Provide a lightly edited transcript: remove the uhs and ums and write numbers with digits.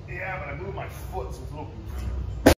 Yeah, but I moved my foot, so it's a little goofy.